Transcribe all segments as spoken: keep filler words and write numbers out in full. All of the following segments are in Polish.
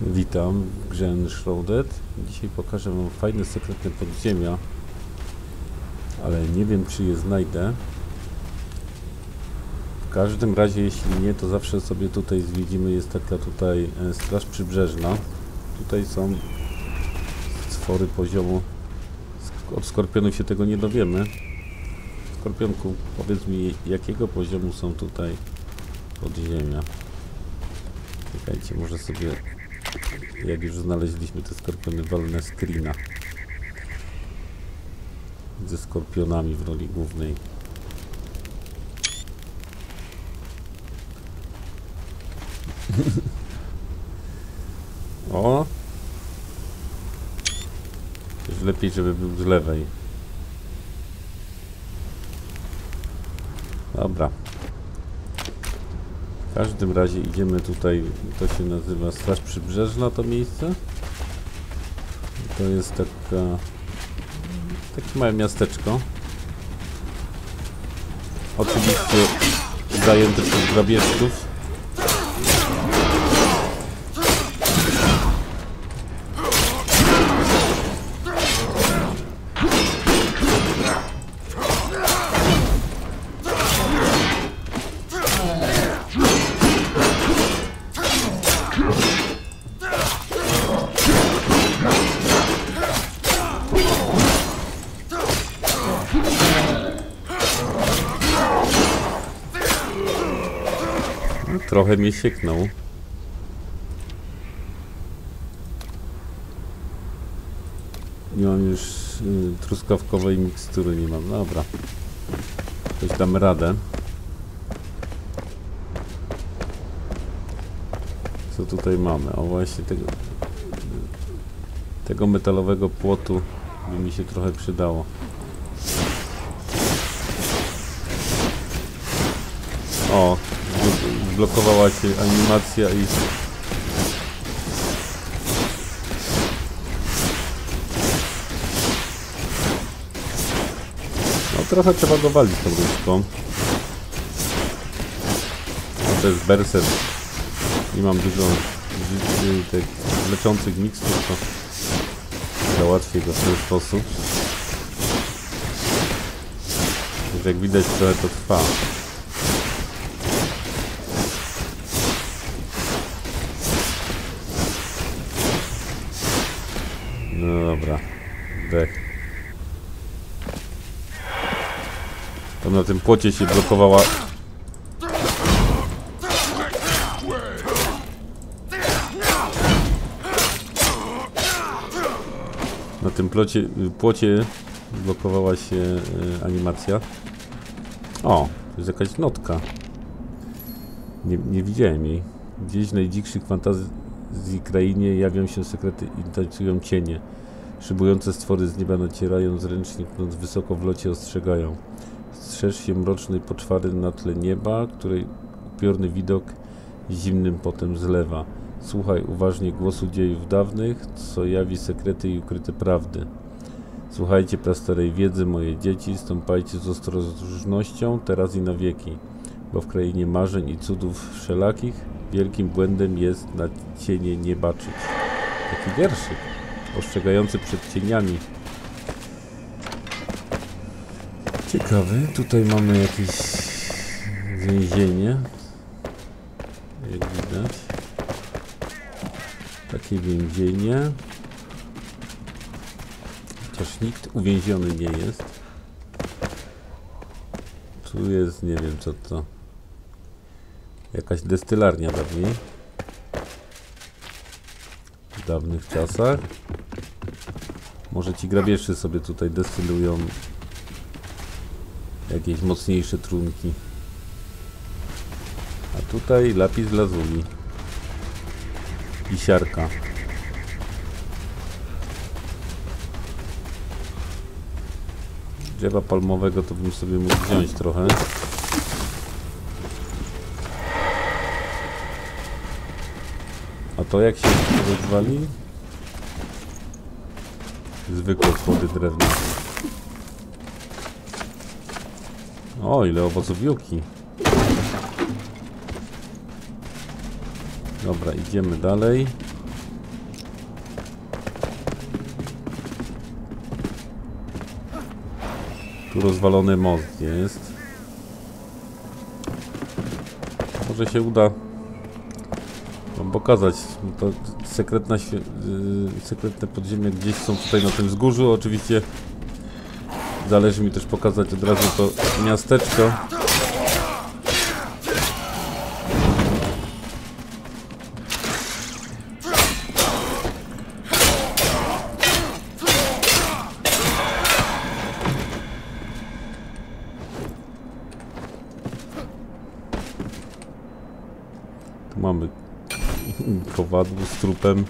Witam w grze Enshrouded. Dzisiaj pokażę wam fajne, sekretne podziemia, ale nie wiem, czy je znajdę. W każdym razie, jeśli nie, to zawsze sobie tutaj zwiedzimy. Jest taka tutaj e, straż przybrzeżna. Tutaj są stwory poziomu. Od skorpionów się tego nie dowiemy. Skorpionku, powiedz mi, jakiego poziomu są tutaj podziemia. Czekajcie, może sobie, jak już znaleźliśmy te skorpiony, walne screena ze skorpionami w roli głównej. O! Już lepiej, żeby był z lewej. Dobra. W każdym razie idziemy tutaj, to się nazywa Straż Przybrzeżna, to miejsce. To jest taka, takie małe miasteczko. Oczywiście zajęte przez grabieżców. Trochę mnie sieknął. Nie mam już y, truskawkowej mikstury, nie mam. Dobra. Coś damy radę. Co tutaj mamy? O, właśnie tego, tego metalowego płotu by mi się trochę przydało. O! Zblokowała się animacja i... No trochę trzeba go walić tą różką. No, to jest berser. Nie mam dużo tych leczących mikstur, to załatwię go w ten sposób. Więc jak widać, trochę to trwa. No dobra, dech. Tam na tym płocie się blokowała. Na tym plocie, płocie blokowała się y, animacja. O, to jest jakaś notka. Nie, nie widziałem jej. Gdzieś w najdzikszych fantazji krainie jawią się sekrety i tańcują cienie. Szybujące stwory z nieba nacierają, zręcznie pnąc wysoko w locie ostrzegają. Strzeż się mrocznej poczwary na tle nieba, której upiorny widok zimnym potem zlewa. Słuchaj uważnie głosu dziejów dawnych, co jawi sekrety i ukryte prawdy. Słuchajcie prastarej wiedzy, moje dzieci, stąpajcie z ostrożnością teraz i na wieki, bo w krainie marzeń i cudów wszelakich wielkim błędem jest na cienie nie baczyć. Taki wierszyk ostrzegający przed cieniami. Ciekawy. Tutaj mamy jakieś więzienie. Jak widać. Takie więzienie. Chociaż nikt uwięziony nie jest. Tu jest, nie wiem co to. Jakaś destylarnia dawniej. W dawnych czasach. Może ci grabieżcy sobie tutaj destylują jakieś mocniejsze trunki. A tutaj lapis lazuli. I siarka. Drzewa palmowego to bym sobie mógł wziąć trochę. A to jak się rozwali? Zwykłe płody drewna. O, ile owoców juki. Dobra, idziemy dalej. Tu rozwalony most jest. Może się uda wam pokazać. To sekretna, yy, sekretne podziemie gdzieś są tutaj na tym wzgórzu. Oczywiście zależy mi też pokazać od razu to miasteczko. Tu mamy kowadło z trupem.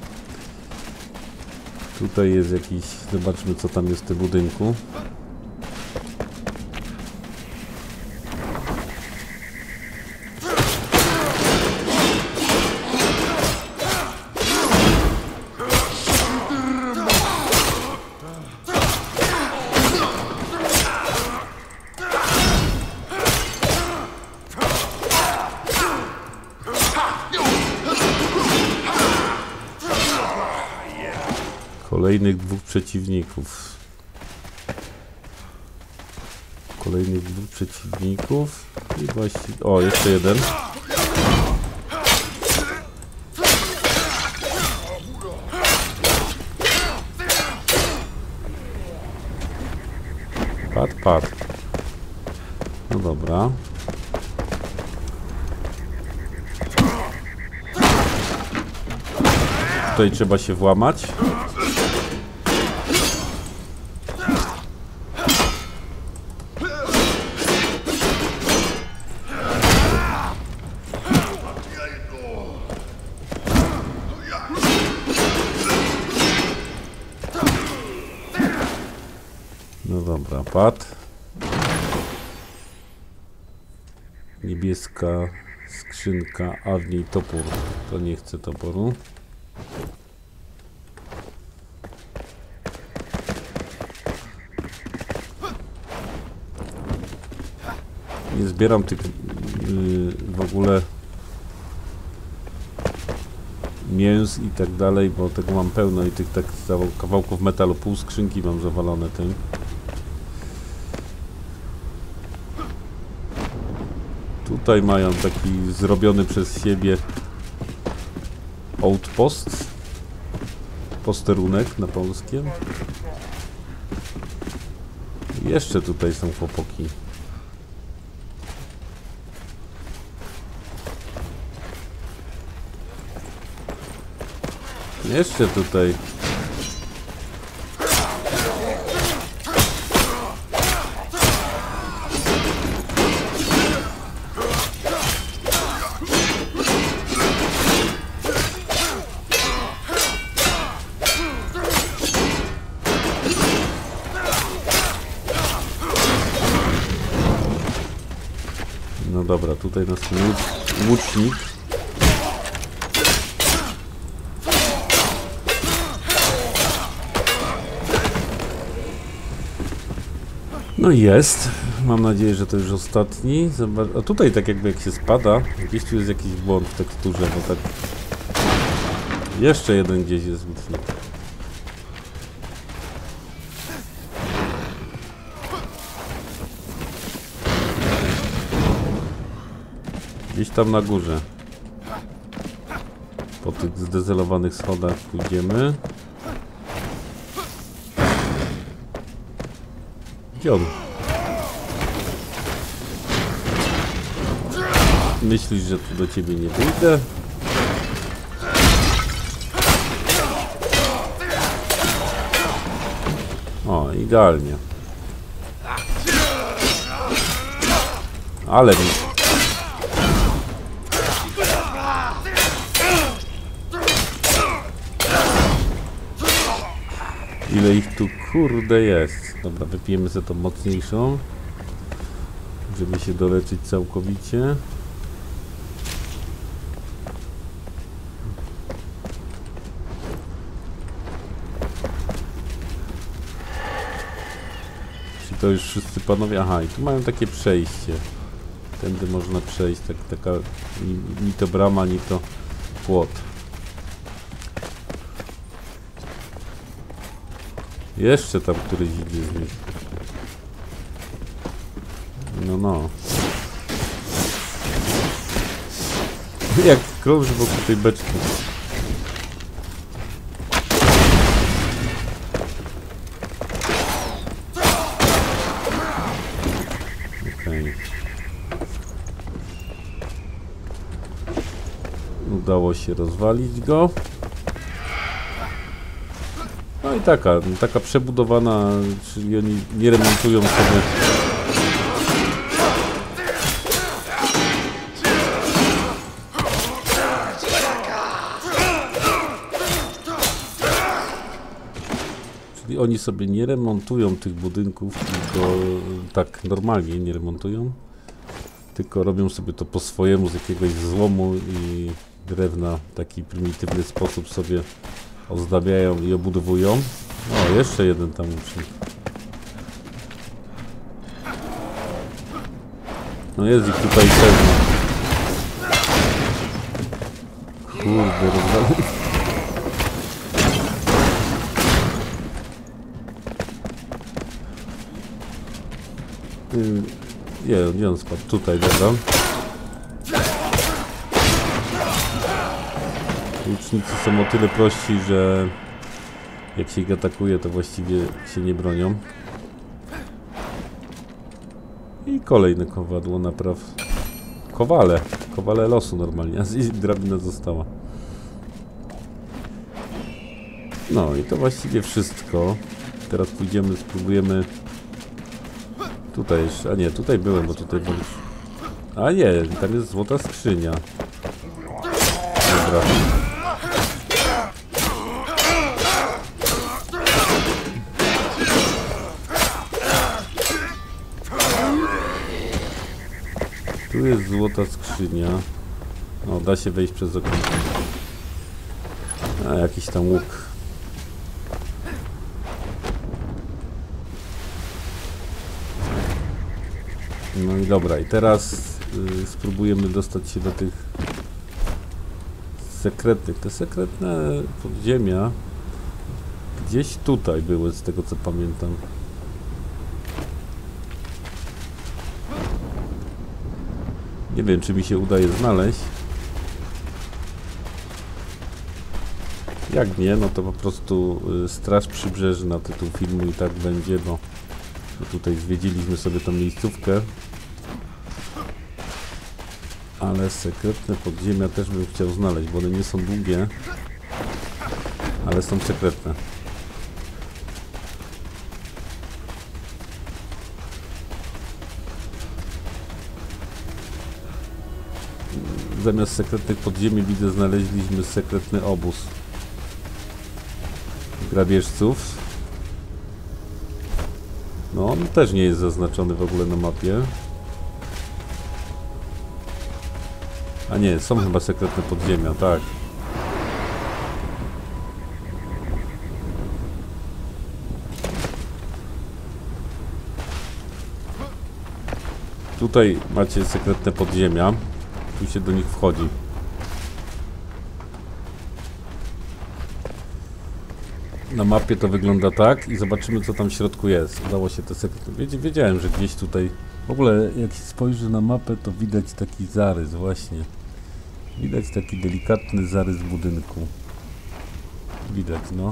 Tutaj jest jakiś... Zobaczmy, co tam jest w tym budynku. Kolejnych dwóch przeciwników. Kolejnych dwóch przeciwników. I właściwie... O, jeszcze jeden. Pad, pad. No dobra. Tutaj trzeba się włamać. No dobra, pad. Niebieska skrzynka, a w niej topór. To nie chcę toporu. Nie zbieram tych yy, w ogóle mięs i tak dalej, bo tego mam pełno i tych tak kawałków metalu, pół skrzynki mam zawalone tym. Tutaj mają taki zrobiony przez siebie outpost, posterunek na polskim. I jeszcze tutaj są chłopaki. Jeszcze tutaj. No dobra, tutaj nas łucznik. No i jest. Mam nadzieję, że to już ostatni. Zobacz... A tutaj tak jakby jak się spada, gdzieś tu jest jakiś błąd w teksturze, bo tak... Jeszcze jeden gdzieś jest łucznik. Gdzieś tam na górze. Po tych zdezelowanych schodach pójdziemy. Gdzie on? Myślisz, że tu do ciebie nie pójdę? O, idealnie. Ale mi... Ile ich tu kurde jest. Dobra, wypijemy sobie tą mocniejszą, żeby się doleczyć całkowicie. Czy to już wszyscy panowie? Aha, i tu mają takie przejście. Tędy można przejść, tak, taka ni, ni to brama, ni to płot. Jeszcze tam któryś idzie z nich. No, no. Jak krąży wokół tej beczki. Okej. Udało się rozwalić go. No i taka, taka przebudowana, czyli oni nie remontują sobie. Czyli oni sobie nie remontują tych budynków, tylko tak normalnie nie remontują, tylko robią sobie to po swojemu z jakiegoś złomu i drewna w taki prymitywny sposób sobie ozdabiają i obudowują. O, jeszcze jeden tam ucznik. No jest ich tutaj pewno. Kurde, rozwalony. Nie, nie on spadł tutaj, dobra. Łucznicy są o tyle prości, że jak się ich atakuje, to właściwie się nie bronią. I kolejne kowadło napraw. Kowale. Kowale losu normalnie, a drabina została. No i to właściwie wszystko. Teraz pójdziemy, spróbujemy. Tutaj jeszcze, a nie, tutaj byłem, bo tutaj był. A nie, tam jest złota skrzynia. Dobra. Tu jest złota skrzynia. O, da się wejść przez okno. A, jakiś tam łuk. No i dobra, i teraz y, spróbujemy dostać się do tych sekretnych. Te sekretne podziemia gdzieś tutaj były, z tego co pamiętam. Nie wiem, czy mi się udaje znaleźć. Jak nie, no to po prostu y, Straż Przybrzeżna, tytuł filmu i tak będzie, bo tutaj zwiedziliśmy sobie tą miejscówkę. Ale sekretne podziemia też bym chciał znaleźć, bo one nie są długie, ale są sekretne. Zamiast sekretnych podziemi, widzę, znaleźliśmy sekretny obóz grabieżców. No, on też nie jest zaznaczony w ogóle na mapie. A nie, są chyba sekretne podziemia, tak. Tutaj macie sekretne podziemia. Tu się do nich wchodzi. Na mapie to wygląda tak i zobaczymy, co tam w środku jest. Udało się te sekretne... Wiedziałem, że gdzieś tutaj... W ogóle jak się spojrzy na mapę, to widać taki zarys właśnie. Widać taki delikatny zarys budynku. Widać, no.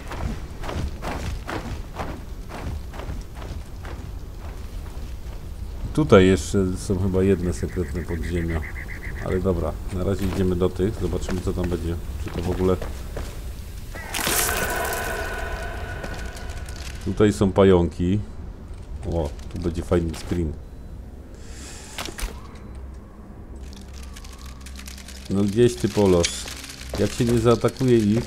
Tutaj jeszcze są chyba jedne sekretne podziemia. Ale dobra, na razie idziemy do tych. Zobaczymy, co tam będzie. Czy to w ogóle... Tutaj są pająki. O, tu będzie fajny screen. No gdzieś ty Polos. Jak się nie zaatakuje ich,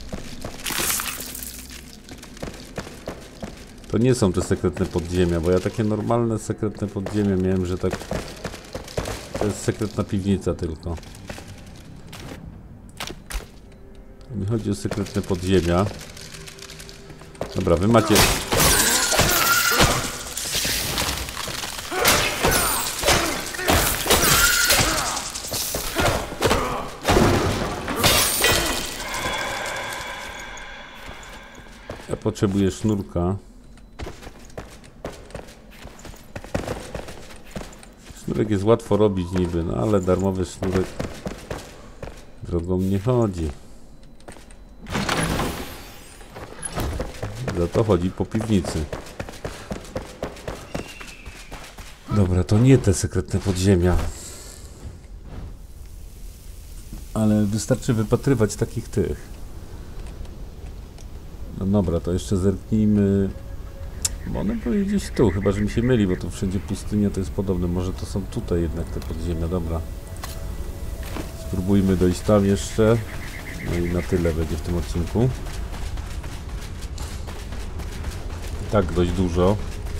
to nie są te sekretne podziemia, bo ja takie normalne sekretne podziemia miałem, że tak... To jest sekretna piwnica tylko. Mi chodzi o sekretne podziemia. Dobra, wy macie... Ja potrzebuję sznurka. Sznurek jest łatwo robić niby, no ale darmowy sznurek drogą nie chodzi. Za to chodzi po piwnicy. Dobra, to nie te sekretne podziemia. Ale wystarczy wypatrywać takich tych. No dobra, to jeszcze zerknijmy. Bo one były gdzieś tu, chyba że mi się myli, bo tu wszędzie pustynia to jest podobne. Może to są tutaj jednak te podziemia, dobra. Spróbujmy dojść tam jeszcze. No i na tyle będzie w tym odcinku. Tak, dość dużo.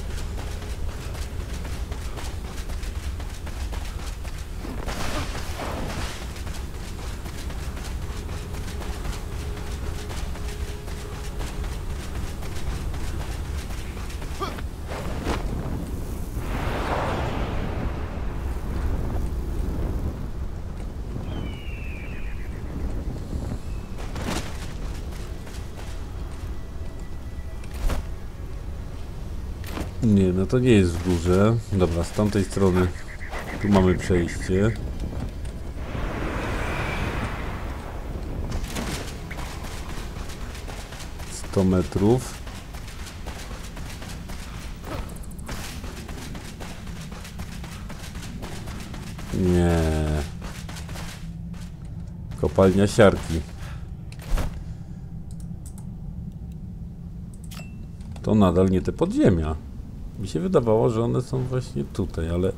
Nie, no to nie jest duże. Dobra, z tamtej strony tu mamy przejście. sto metrów. Nie. Kopalnia siarki. To nadal nie te podziemia. Mi się wydawało, że one są właśnie tutaj, ale...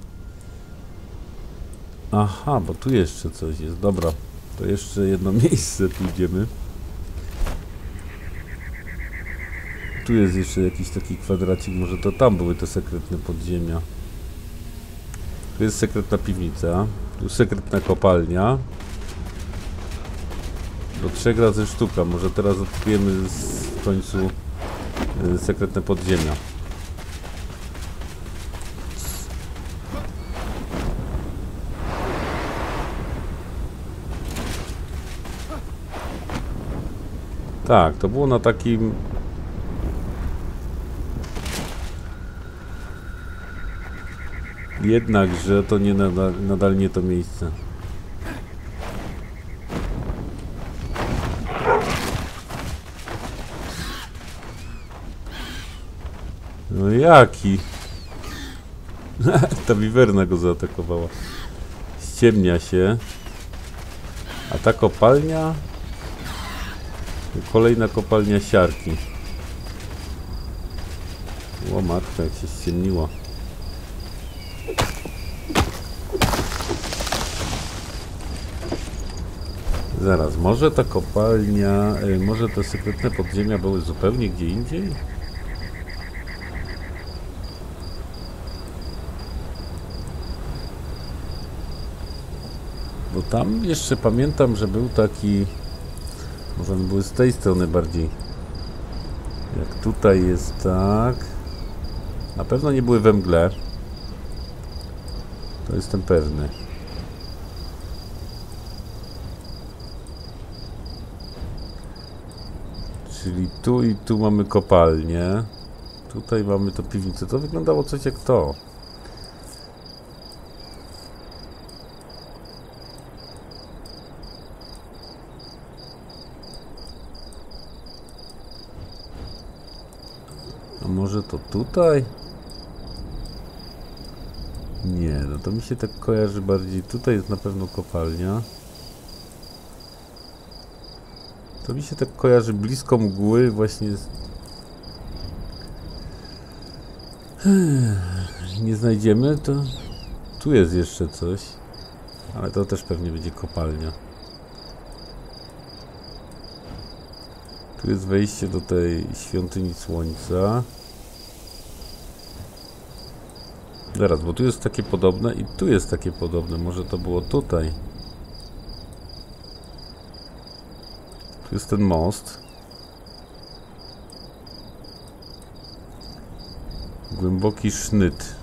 Aha, bo tu jeszcze coś jest. Dobra, to jeszcze jedno miejsce pójdziemy. Tu jest jeszcze jakiś taki kwadracik, może to tam były te sekretne podziemia. Tu jest sekretna piwnica, tu sekretna kopalnia. Do trzech razy sztuka, może teraz odkryjemy w końcu yy, sekretne podziemia. Tak, to było na takim... Jednakże to nie nadal, nadal nie to miejsce. No jaki? Ta wiwerna go zaatakowała. Ściemnia się. A ta kopalnia? Kolejna kopalnia siarki. O matka, jak się ściemniło. Zaraz, może ta kopalnia, y, może te sekretne podziemia były zupełnie gdzie indziej? Bo tam jeszcze pamiętam, że był taki... Może one były z tej strony bardziej. Jak tutaj jest tak. Na pewno nie były we mgle. To jestem pewny. Czyli tu i tu mamy kopalnię. Tutaj mamy to piwnicę. To wyglądało coś jak to. A może to tutaj? Nie, no to mi się tak kojarzy bardziej. Tutaj jest na pewno kopalnia. To mi się tak kojarzy blisko mgły właśnie z... Nie znajdziemy, to... Tu jest jeszcze coś. Ale to też pewnie będzie kopalnia. Tu jest wejście do tej świątyni słońca. Zaraz, bo tu jest takie podobne i tu jest takie podobne. Może to było tutaj. Tu jest ten most. Głęboki sznyt.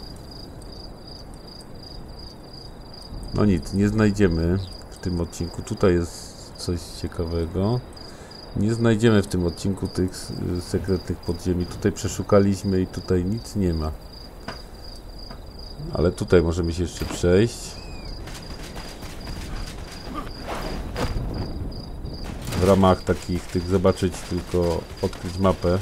No nic, nie znajdziemy w tym odcinku. Tutaj jest coś ciekawego. Nie znajdziemy w tym odcinku tych sekretnych podziemi. Tutaj przeszukaliśmy i tutaj nic nie ma. Ale tutaj możemy się jeszcze przejść. W ramach takich tych zobaczyć, tylko odkryć mapę.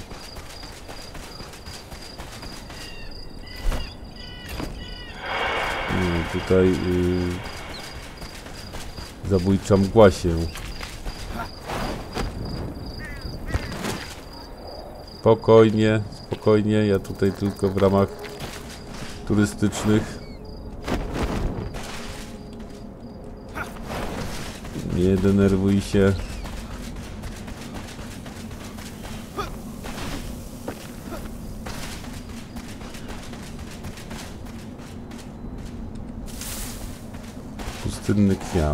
I tutaj yy, zabójcza mgła się. Spokojnie, spokojnie, ja tutaj tylko w ramach turystycznych. Nie denerwuj się. Pustynny kwiat.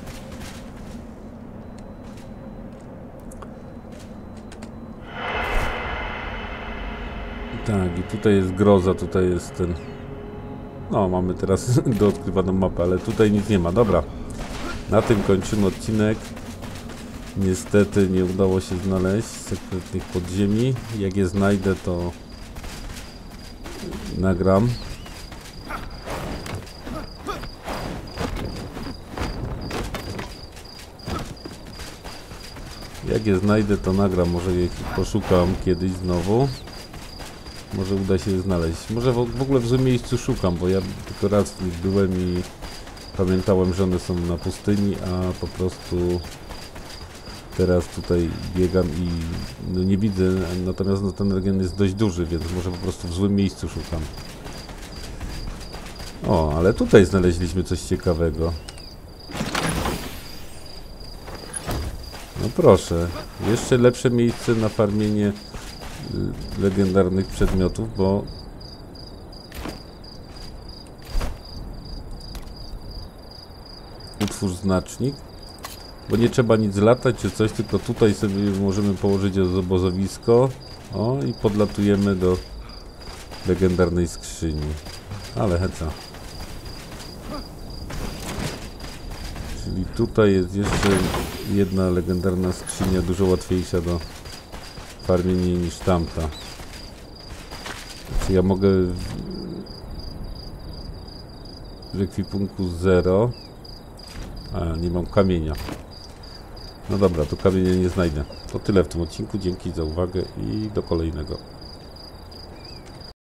Tak, i tutaj jest groza, tutaj jest ten... No, mamy teraz do odkrywaną mapę, ale tutaj nic nie ma. Dobra, na tym kończymy odcinek. Niestety nie udało się znaleźć sekretnych podziemi. Jak je znajdę, to nagram. Jak je znajdę, to nagram. Może je poszukam kiedyś znowu. Może uda się je znaleźć. Może w, w ogóle w złym miejscu szukam, bo ja tylko raz w nich byłem i pamiętałem, że one są na pustyni, a po prostu teraz tutaj biegam i no nie widzę. Natomiast no, ten region jest dość duży, więc może po prostu w złym miejscu szukam. O, ale tutaj znaleźliśmy coś ciekawego. No proszę, jeszcze lepsze miejsce na farmienie y, legendarnych przedmiotów, bo utwórz znacznik, bo nie trzeba nic latać czy coś, tylko tutaj sobie możemy położyć obozowisko. O, i podlatujemy do legendarnej skrzyni. Ale heca. Czyli tutaj jest jeszcze jedna legendarna skrzynia, dużo łatwiejsza do farmienia niż tamta. Znaczy ja mogę w ekwipunku zero. A, nie mam kamienia. No dobra, to kamienia nie znajdę. To tyle w tym odcinku. Dzięki za uwagę i do kolejnego.